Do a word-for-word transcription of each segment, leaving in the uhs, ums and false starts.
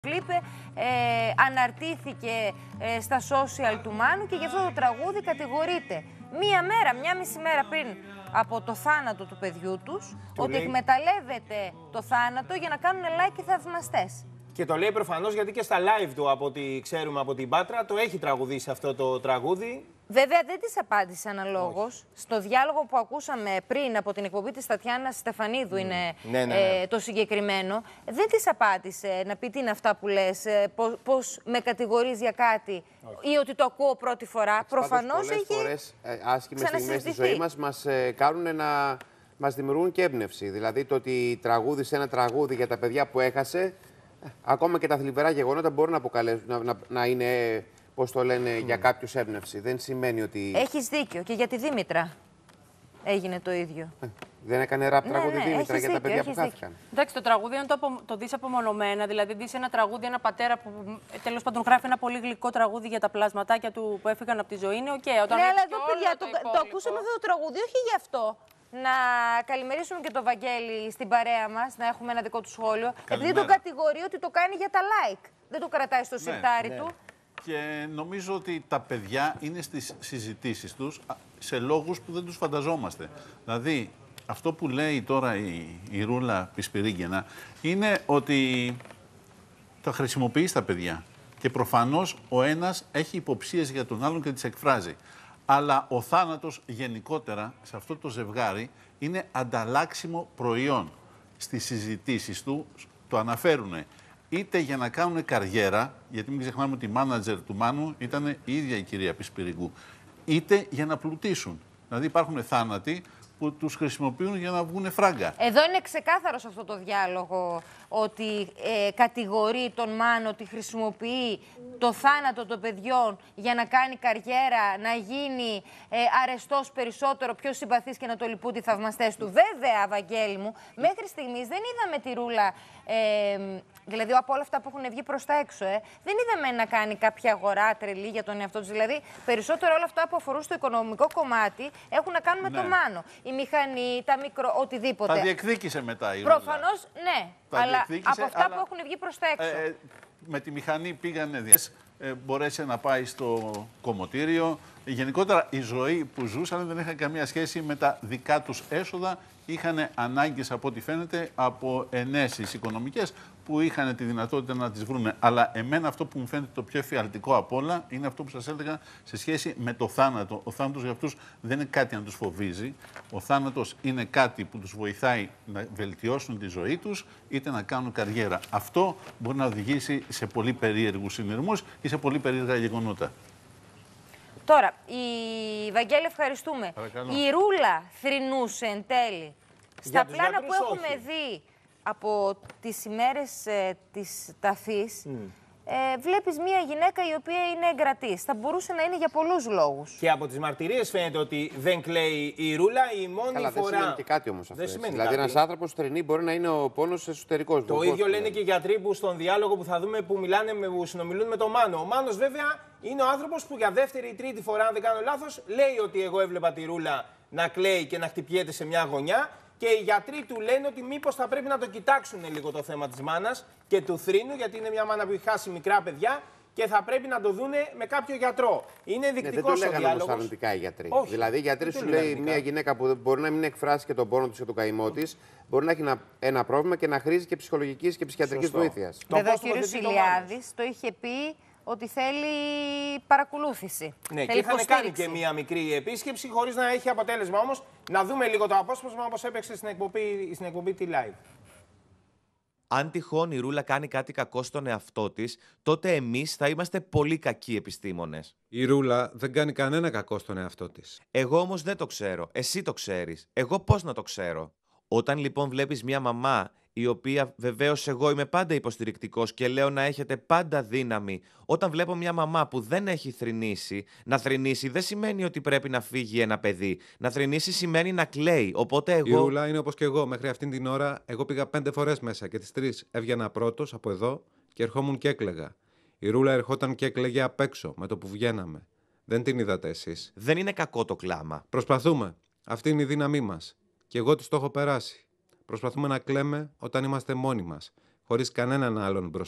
Κλίπ ε, αναρτήθηκε ε, στα social του Μάνου και γι' αυτό το τραγούδι κατηγορείται μία μέρα, μία μισή μέρα πριν από το θάνατο του παιδιού τους, του ότι λέει... εκμεταλλεύεται το θάνατο για να κάνουν like οι θαυμαστές. Και το λέει προφανώς γιατί και στα live του, από ό,τι ξέρουμε από την Πάτρα, το έχει τραγουδήσει αυτό το τραγούδι. Βέβαια δεν της απάντησε αναλόγως. Στο διάλογο που ακούσαμε πριν από την εκπομπή της Τατιάνας Στεφανίδου mm. είναι ναι, ναι, ναι. Ε, το συγκεκριμένο. Δεν της απάντησε να πει τι είναι αυτά που λες, ε, πώς, πώς με κατηγορείς για κάτι Όχι. ή ότι το ακούω πρώτη φορά. Προφανώς πολλές έχει φορές ε, άσχημες στιγμές στη ζωή μας μας ε, κάνουν να μας δημιουργούν και έμπνευση. Δηλαδή το ότι τραγούδισε ένα τραγούδι για τα παιδιά που έχασε, ε, ακόμα και τα θλιβερά γεγονότα μπορούν να αποκαλέσουν, να, να, να είναι... Πώς το λένε, mm. για κάποιους έμπνευση. Δεν σημαίνει ότι... Έχεις δίκιο. Και για τη Δήμητρα έγινε το ίδιο. Ε, δεν έκανε ραπ τραγούδι ναι, ναι, Δήμητρα για δίκιο, τα παιδιά που χάθηκαν. Εντάξει, το τραγούδι αν το, απο, το δεις απομονωμένα, δηλαδή δεις ένα τραγούδι, ένα πατέρα που τέλος πάντων γράφει ένα πολύ γλυκό τραγούδι για τα πλασματάκια του που έφυγαν από τη ζωή, είναι οκ. Okay, ναι, αλλά εδώ παιδιά, το, το, το ακούσαμε αυτό το τραγούδι, όχι γι' αυτό. Να καλημερίσουμε και τον Βαγγέλη στην παρέα μας, να έχουμε ένα δικό του σχόλιο. Επειδή τον κατηγορεί ότι το κάνει για τα like. Δεν το κρατάει στο σιρτάρι ναι, του. Ναι. Και νομίζω ότι τα παιδιά είναι στις συζητήσεις τους σε λόγους που δεν τους φανταζόμαστε. Δηλαδή, αυτό που λέει τώρα η, η Ρούλα Πισπυρίγκαινα είναι ότι τα χρησιμοποιεί στα παιδιά. Και προφανώς ο ένας έχει υποψίες για τον άλλον και τις εκφράζει. Αλλά ο θάνατος γενικότερα σε αυτό το ζευγάρι είναι ανταλλάξιμο προϊόν. Στις συζητήσεις του το αναφέρουνε. Είτε για να κάνουν καριέρα, γιατί μην ξεχνάμε ότι η μάνατζερ του Μάνου ήταν η ίδια η κυρία Πισπυριγκού, είτε για να πλουτίσουν. Δηλαδή υπάρχουν θάνατοι που τους χρησιμοποιούν για να βγουν φράγκα. Εδώ είναι ξεκάθαρο σε αυτό το διάλογο ότι ε, κατηγορεί τον Μάνο ότι χρησιμοποιεί το θάνατο των παιδιών για να κάνει καριέρα, να γίνει ε, αρεστός περισσότερο, πιο συμπαθής και να το λυπούν οι θαυμαστές του. Βέβαια, Βαγγέλη μου, μέχρι στιγμής δεν είδαμε τη Ρούλα, ε, δηλαδή από όλα αυτά που έχουν βγει προς τα έξω, ε, δεν είδαμε να κάνει κάποια αγορά τρελή για τον εαυτό της. Δηλαδή, περισσότερο όλα αυτά που αφορούν στο οικονομικό κομμάτι έχουν να κάνουν με ναι. το Μάνο. Η μηχανή, τα μικρό, οτιδήποτε. Τα διεκδίκησε μετά η Ρούλα. Προφανώς, ναι. Τα αλλά από αυτά αλλά, που έχουν βγει προς τα έξω. Ε, ε, με τη μηχανή πήγανε, ε, μπορέσε να πάει στο κομμωτήριο. Γενικότερα η ζωή που ζούσαν δεν είχαν καμία σχέση με τα δικά τους έσοδα. Είχαν ανάγκες, από ό,τι φαίνεται, από ενέσεις οικονομικές που είχαν τη δυνατότητα να τις βρούνε. Αλλά εμένα αυτό που μου φαίνεται το πιο εφιαλτικό απ' όλα είναι αυτό που σας έλεγα σε σχέση με το θάνατο. Ο θάνατος για αυτούς δεν είναι κάτι να τους φοβίζει. Ο θάνατος είναι κάτι που τους βοηθάει να βελτιώσουν τη ζωή τους είτε να κάνουν καριέρα. Αυτό μπορεί να οδηγήσει σε πολύ περίεργους συνειρμούς ή σε πολύ περίεργα γεγονότα. Τώρα, η Βαγγέλη, ευχαριστούμε. Παρακαλώ. Η Ρούλα θρηνούσε εν τέλει. Στα πλάνα που έχουμε όχι. δει από τις ημέρες ε, της ταφής, mm. ε, βλέπεις μια γυναίκα η οποία είναι εγκρατής. Θα μπορούσε να είναι για πολλούς λόγους. Και από τις μαρτυρίες φαίνεται ότι δεν κλαίει η Ρούλα, η μόνη Καλά, φορά... δεν σημαίνει και κάτι όμως αυτό. Δηλαδή κάτι. ένας άνθρωπος θρηνεί μπορεί να είναι ο πόνος εσωτερικός. Το ίδιο λένε και οι γιατροί που στον διάλογο που θα δούμε που, μιλάνε με, που συνομιλούν με τον Μάνο. Ο Μάνος βέβαια είναι ο άνθρωπος που για δεύτερη ή τρίτη φορά, αν δεν κάνω λάθος, λέει ότι εγώ έβλεπα τη Ρούλα να κλαίει και να χτυπιέται σε μια γωνιά. Και οι γιατροί του λένε ότι μήπως θα πρέπει να το κοιτάξουν λίγο το θέμα της μάνας και του θρήνου, γιατί είναι μια μάνα που έχει χάσει μικρά παιδιά και θα πρέπει να το δούνε με κάποιο γιατρό. Είναι ενδεικτικός ναι, ο διάλογος. Δεν το λέγανε όμως αρνητικά οι γιατροί. Όχι, δηλαδή, οι γιατροί σου λέει μια γυναίκα που μπορεί να μην εκφράσει και τον πόνο της και τον καημό της, μπορεί να έχει ένα, ένα πρόβλημα και να χρήζει και ψυχολογικής και ψυχιατρικής βοήθειας. Βέβαια, ο κ. Ηλιάδης το είχε πει ότι θέλει παρακολούθηση. Ναι, θέλει και είχαν κάνει και μία μικρή επίσκεψη, χωρίς να έχει αποτέλεσμα όμως. Να δούμε λίγο το απόσπασμα όπως έπαιξε στην εκπομπή, στην εκπομπή τη live. Αν τυχόν η Ρούλα κάνει κάτι κακό στον εαυτό της, τότε εμείς θα είμαστε πολύ κακοί επιστήμονες. Η Ρούλα δεν κάνει κανένα κακό στον εαυτό της. Εγώ όμως δεν το ξέρω. Εσύ το ξέρεις. Εγώ πώς να το ξέρω? Όταν λοιπόν βλέπεις μια μαμά, η οποία βεβαίως εγώ είμαι πάντα υποστηρικτικός και λέω να έχετε πάντα δύναμη, όταν βλέπω μια μαμά που δεν έχει θρηνήσει, να θρηνήσει δεν σημαίνει ότι πρέπει να φύγει ένα παιδί. Να θρηνήσει σημαίνει να κλαίει. Οπότε εγώ. Η Ρούλα είναι όπως και εγώ. Μέχρι αυτήν την ώρα, εγώ πήγα πέντε φορές μέσα και τις τρεις έβγαινα πρώτος από εδώ και ερχόμουν και έκλαιγα. Η Ρούλα ερχόταν και έκλαιγε απ' έξω με το που βγαίναμε. Δεν την είδατε εσείς. Δεν είναι κακό το κλάμα. Προσπαθούμε. Αυτή είναι η δύναμή μας. Και εγώ της το έχω περάσει. Προσπαθούμε να κλαίμε όταν είμαστε μόνοι μας, χωρίς κανέναν άλλον μπροστά.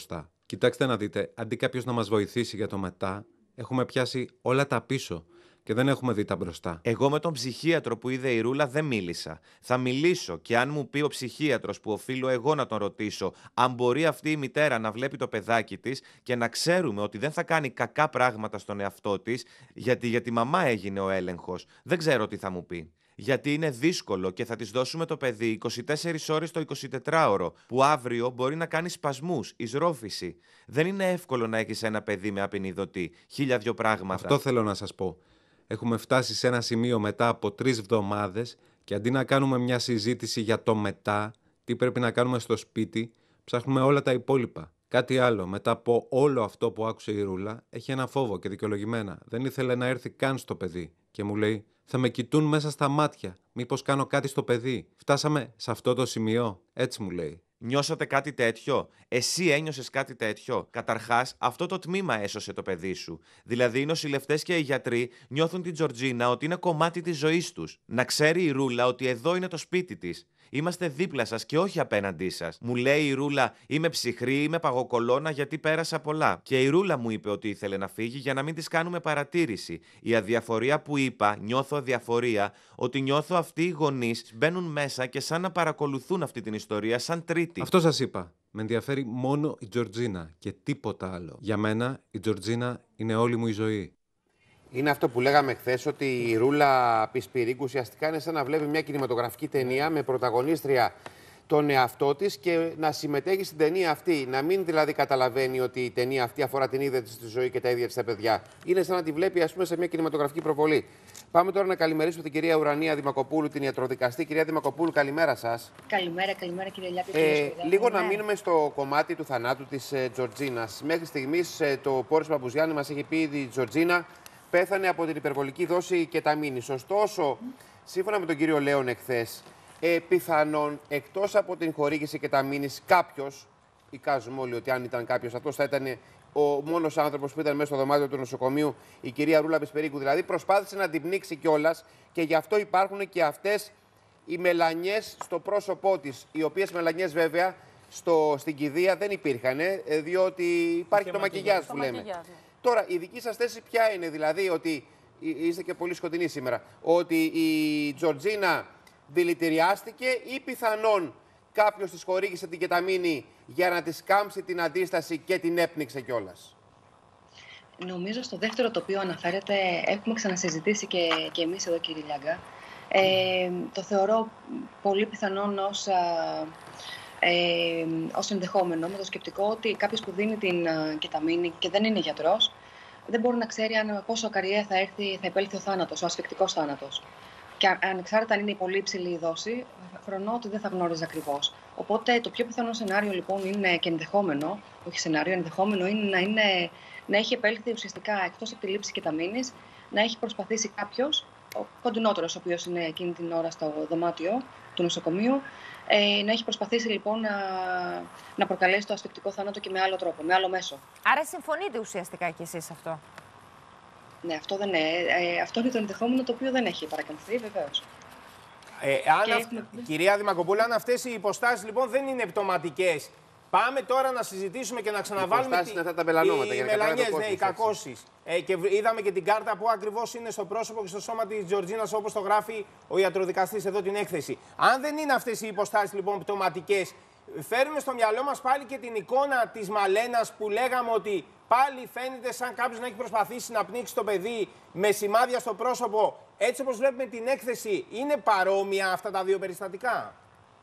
Κοιτάξτε να δείτε, αντί κάποιος να μας βοηθήσει για το μετά, έχουμε πιάσει όλα τα πίσω και δεν έχουμε δει τα μπροστά. Εγώ με τον ψυχίατρο που είδε η Ρούλα δεν μίλησα. Θα μιλήσω και αν μου πει ο ψυχίατρος που οφείλω εγώ να τον ρωτήσω αν μπορεί αυτή η μητέρα να βλέπει το παιδάκι της και να ξέρουμε ότι δεν θα κάνει κακά πράγματα στον εαυτό της, γιατί για τη μαμά έγινε ο έλεγχος, δεν ξέρω τι θα μου πει. Γιατί είναι δύσκολο και θα της δώσουμε το παιδί είκοσι τέσσερις ώρες το εικοσιτετράωρο, που αύριο μπορεί να κάνει σπασμούς, εισρόφηση. Δεν είναι εύκολο να έχεις ένα παιδί με απεινιδωτή, χίλια δυο πράγματα. Αυτό θέλω να σας πω. Έχουμε φτάσει σε ένα σημείο μετά από τρεις εβδομάδες και αντί να κάνουμε μια συζήτηση για το μετά, τι πρέπει να κάνουμε στο σπίτι, ψάχνουμε όλα τα υπόλοιπα. Κάτι άλλο, μετά από όλο αυτό που άκουσε η Ρούλα, έχει ένα φόβο και δικαιολογημένα. Δεν ήθελε να έρθει καν στο παιδί και μου λέει: θα με κοιτούν μέσα στα μάτια. Μήπως κάνω κάτι στο παιδί. Φτάσαμε σε αυτό το σημείο. Έτσι μου λέει. Νιώσατε κάτι τέτοιο? Εσύ ένιωσες κάτι τέτοιο? Καταρχάς, αυτό το τμήμα έσωσε το παιδί σου. Δηλαδή, οι νοσηλευτές και οι γιατροί νιώθουν την Τζορτζίνα ότι είναι κομμάτι της ζωής τους. Να ξέρει η Ρούλα ότι εδώ είναι το σπίτι της. Είμαστε δίπλα σας και όχι απέναντί σας. Μου λέει η Ρούλα: είμαι ψυχρή, είμαι παγοκολώνα γιατί πέρασα πολλά. Και η Ρούλα μου είπε ότι ήθελε να φύγει για να μην της κάνουμε παρατήρηση. Η αδιαφορία που είπα, νιώθω αδιαφορία, ότι νιώθω αυτοί οι γονείς μπαίνουν μέσα και σαν να παρακολουθούν αυτή την ιστορία σαν τρίτη. Αυτό σας είπα. Με ενδιαφέρει μόνο η Τζορτζίνα και τίποτα άλλο. Για μένα η Τζορτζίνα είναι όλη μου η ζωή. Είναι αυτό που λέγαμε χθες, ότι η Ρούλα Πισπυρίκου ουσιαστικά είναι σαν να βλέπει μια κινηματογραφική ταινία με πρωταγωνίστρια τον εαυτό της και να συμμετέχει στην ταινία αυτή. Να μην δηλαδή καταλαβαίνει ότι η ταινία αυτή αφορά την ίδια της τη ζωή και τα ίδια της τα παιδιά. Είναι σαν να τη βλέπει, ας πούμε, σε μια κινηματογραφική προβολή. Πάμε τώρα να καλημερίσουμε την κυρία Ουρανία Δημακοπούλου, την ιατροδικαστή. Κυρία Δημακοπούλου, καλημέρα σας. Καλημέρα, καλημέρα κύριε Λιάπη. Ε, λίγο να μείνουμε στο κομμάτι του θανάτου της ε, Τζορτζίνας. Μέχρι στιγμής ε, το Πόρις Παπουζιάννη μας έχει πει ότι η Τζορτζίνα πέθανε από την υπερβολική δόση κεταμίνης. Ωστόσο, σύμφωνα με τον κύριο Λέων εχθές, ε, πιθανόν εκτός από την χορήγηση κεταμίνης κάποιος, εικάζουμε όλοι ότι αν ήταν κάποιος, αυτός θα ήταν ο μόνος άνθρωπος που ήταν μέσα στο δωμάτιο του νοσοκομείου, η κυρία Ρούλα Πισπυρίκου. Δηλαδή προσπάθησε να την πνίξει κιόλας και γι' αυτό υπάρχουν και αυτές οι μελανιές στο πρόσωπό της. Οι οποίες μελανιές βέβαια στο, στην κηδεία δεν υπήρχαν, διότι υπάρχει το μακιγιάζ που λέμε. Τώρα, η δική σας θέση ποια είναι, δηλαδή, ότι είστε και πολύ σκοτεινοί σήμερα, ότι η Τζορτζίνα δηλητηριάστηκε ή πιθανόν κάποιος της χορήγησε την κεταμίνη για να της κάμψει την αντίσταση και την έπνιξε κιόλας? Νομίζω στο δεύτερο το οποίο αναφέρεται, έχουμε ξανασυζητήσει και, και εμείς εδώ, κύριε Λιάγκα. Ε, το θεωρώ πολύ πιθανόν ως, ε, ως ενδεχόμενο, με το σκεπτικό ότι κάποιος που δίνει την α, κεταμίνη και δεν είναι γιατρός, δεν μπορεί να ξέρει αν πόσο ακαριέα θα, έρθει, θα επέλθει ο θάνατος, ο ασφυκτικός θάνατος. Και ανεξάρτητα αν είναι η πολύ υψηλή η δόση, φρονώ ότι δεν θα γνώριζε ακριβώς. Οπότε το πιο πιθανό σενάριο λοιπόν είναι και ενδεχόμενο, όχι σενάριο, ενδεχόμενο είναι να, είναι, να έχει επέλθει ουσιαστικά εκτός από τη λήψη κεταμίνης, να έχει προσπαθήσει κάποιος, ο κοντινότερος ο οποίος είναι εκείνη την ώρα στο δωμάτιο του νοσοκομείου, ε, να έχει προσπαθήσει λοιπόν να, να προκαλέσει το ασφυκτικό θάνατο και με άλλο τρόπο, με άλλο μέσο. Άρα συμφωνείτε ουσιαστικά κι εσείς αυτό? Ναι, αυτό, δεν είναι, ε, αυτό είναι το ενδεχόμενο το οποίο δεν έχει παρακαμφθεί, βεβαίως. Ε, αν αυ... έχουμε... Κυρία Δημακοπούλου, αν αυτές οι υποστάσεις λοιπόν δεν είναι πτωματικές, πάμε τώρα να συζητήσουμε και να ξαναβάλουμε τι... αυτά τα μελανόματα, οι μελανιές, ναι, οι κακώσεις. Ε, και είδαμε και την κάρτα που ακριβώς είναι στο πρόσωπο και στο σώμα της Τζορτζίνας, όπως το γράφει ο ιατροδικαστής εδώ την έκθεση. Αν δεν είναι αυτές οι υποστάσεις λοιπόν πτωματικές, φέρουμε στο μυαλό μας πάλι και την εικόνα της Μαλένας που λέγαμε ότι πάλι φαίνεται σαν κάποιος να έχει προσπαθήσει να πνίξει το παιδί με σημάδια στο πρόσωπο. Έτσι όπως βλέπουμε την έκθεση, είναι παρόμοια αυτά τα δύο περιστατικά?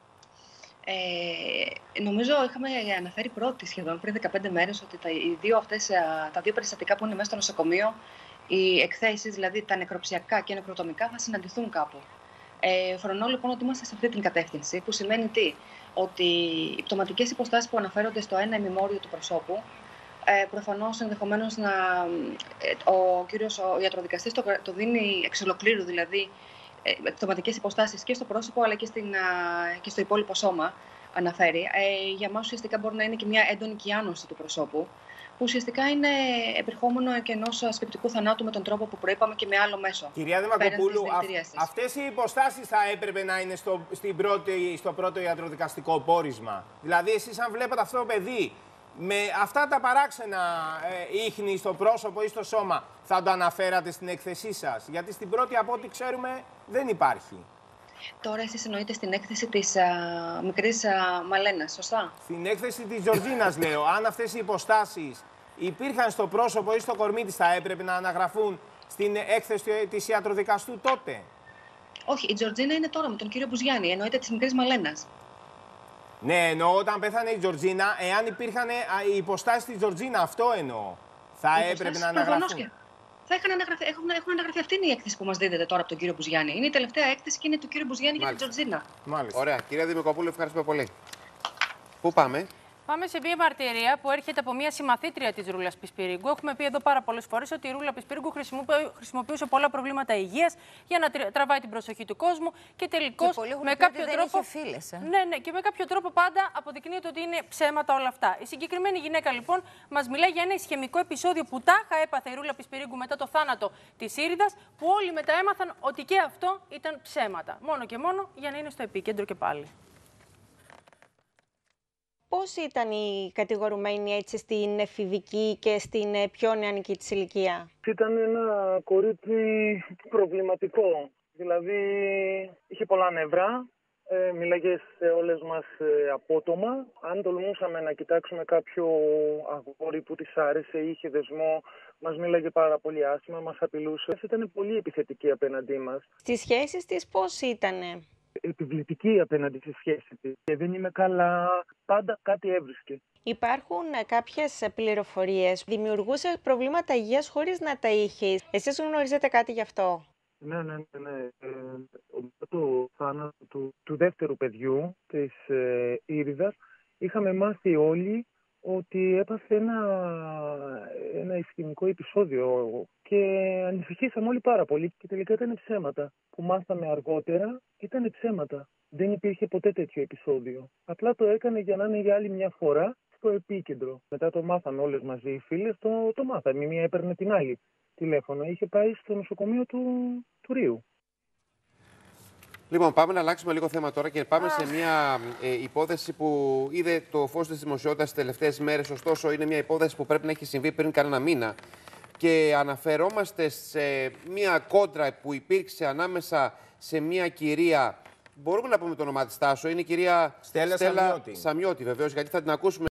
Ε, νομίζω είχαμε αναφέρει πρώτη σχεδόν πριν δεκαπέντε μέρες ότι τα, οι δύο αυτές, τα δύο περιστατικά που είναι μέσα στο νοσοκομείο, οι εκθέσεις, δηλαδή τα νεκροψιακά και νεκροτομικά, θα συναντηθούν κάπου. Ε, φρονώ λοιπόν ότι είμαστε σε αυτή την κατεύθυνση, που σημαίνει τι? Ότι οι πτωματικές υποστάσεις που αναφέρονται στο ένα ημιμόριο του προσώπου, ε, προφανώς ενδεχομένως να, ε, ο κύριος ο ιατροδικαστής το, το δίνει εξ ολοκλήρου, δηλαδή ε, πτωματικές υποστάσεις και στο πρόσωπο αλλά και, στην, α, και στο υπόλοιπο σώμα αναφέρει. Ε, για μας ουσιαστικά μπορεί να είναι και μια έντονη κυάνωση του προσώπου, που ουσιαστικά είναι επερχόμενο και ενός ασφυκτικού θανάτου με τον τρόπο που προείπαμε και με άλλο μέσο. Κυρία Δημακοπούλου, αυτές οι υποστάσεις θα έπρεπε να είναι στο, στην πρώτη, στο πρώτο ιατροδικαστικό πόρισμα. Δηλαδή, εσείς αν βλέπετε αυτό το παιδί Με αυτά τα παράξενα ε, ίχνη στο πρόσωπο ή στο σώμα, θα το αναφέρατε στην έκθεσή σας? Γιατί στην πρώτη, από ό,τι ξέρουμε, δεν υπάρχει. Τώρα εσείς εννοείτε στην έκθεση της α, μικρής α, Μαλένας, σωστά? Στην έκθεση της Τζορτζίνας λέω. Αν αυτές οι υποστάσεις υπήρχαν στο πρόσωπο ή στο κορμί της, θα έπρεπε να αναγραφούν στην έκθεση της ιατροδικαστού τότε? Όχι, η Τζορτζίνα είναι τώρα με τον κύριο Μπουζιάννη. Εννοείται της μικρής Μαλένας. Ναι, εννοώ όταν πέθανε η Τζορτζίνα, εάν υπήρχαν οι υποστάσεις της Τζορτζίνα, αυτό εννοώ. Θα Οι έπρεπε να αναγραφούν. Και... Θα είχαν αναγραφεί, έχουν, έχουν αναγραφεί. Αυτή είναι η έκθεση που μας δίδεται τώρα από τον κύριο Μπουζιάννη. Είναι η τελευταία έκθεση και είναι του κύριου Μπουζιάννη για την Τζορτζίνα. Μάλιστα. Ωραία. Κυρία Δημικοπούλου, ευχαριστούμε πολύ. Πού πάμε? Πάμε σε μια μαρτυρία που έρχεται από μια συμμαθήτρια της Ρούλας Πισπυρίγκου. Έχουμε πει εδώ πάρα πολλές φορές ότι η Ρούλα Πισπυρίγκου χρησιμοποιούσε πολλά προβλήματα υγείας για να τραβάει την προσοχή του κόσμου και τελικώς με κάποιο δεν τρόπο. Είχε φίλες, ε. Ναι, ναι, και με κάποιο τρόπο πάντα αποδεικνύεται ότι είναι ψέματα όλα αυτά. Η συγκεκριμένη γυναίκα λοιπόν μας μιλάει για ένα ισχυμικό επεισόδιο που τάχα έπαθε η Ρούλα Πισπυρίγκου μετά το θάνατο της Ήριδας, που όλοι μετά έμαθαν ότι και αυτό ήταν ψέματα. Μόνο και μόνο για να είναι στο επίκεντρο και πάλι. Πώς ήταν οι κατηγορουμένοι έτσι στην εφηβική και στην πιο νεανική της ηλικία? Ήταν ένα κορίτσι προβληματικό. Δηλαδή είχε πολλά νευρά, ε, μίλαγε σε όλες μας ε, απότομα. Αν τολμούσαμε να κοιτάξουμε κάποιο αγόρι που της άρεσε ή είχε δεσμό, μας μίλαγε πάρα πολύ άσχημα, μας απειλούσε. Ήταν πολύ επιθετική απέναντί μας. Στις σχέσεις της πώς ήτανε? Επιβλητική απέναντι στη σχέση της. Και δεν είμαι καλά, πάντα κάτι έβρισκε. Υπάρχουν κάποιες πληροφορίες. Δημιουργούσε προβλήματα υγείας χωρίς να τα είχε. Εσείς γνωρίζετε κάτι γι' αυτό? Ναι, ναι, ναι. ναι. Ε, το θάνατο του, του δεύτερου παιδιού, της ε, Ήριδας, είχαμε μάθει όλοι ότι έπαθε ένα, ένα ισχυμικό επεισόδιο και ανησυχήσαμε όλοι πάρα πολύ και τελικά ήταν ψέματα. Που μάθαμε αργότερα ήταν ψέματα. Δεν υπήρχε ποτέ τέτοιο επεισόδιο. Απλά το έκανε για να είναι για άλλη μια φορά στο επίκεντρο. Μετά το μάθαμε όλες μαζί οι φίλες, το, το μάθαμε. Η μία έπαιρνε την άλλη τηλέφωνο. Είχε πάει στο νοσοκομείο του, του Ρίου. Λοιπόν, πάμε να αλλάξουμε λίγο θέμα τώρα και πάμε σε μια ε, υπόθεση που είδε το φως της δημοσιότητας τις τελευταίες μέρες. Ωστόσο, είναι μια υπόθεση που πρέπει να έχει συμβεί πριν κανένα μήνα. Και αναφερόμαστε σε μια κόντρα που υπήρξε ανάμεσα σε μια κυρία. Μπορούμε να πούμε το όνομά της, Τάσο? Είναι η κυρία Στέλλα, Στέλλα Σαμιώτη. Σαμιώτη, βεβαίως, γιατί θα την ακούσουμε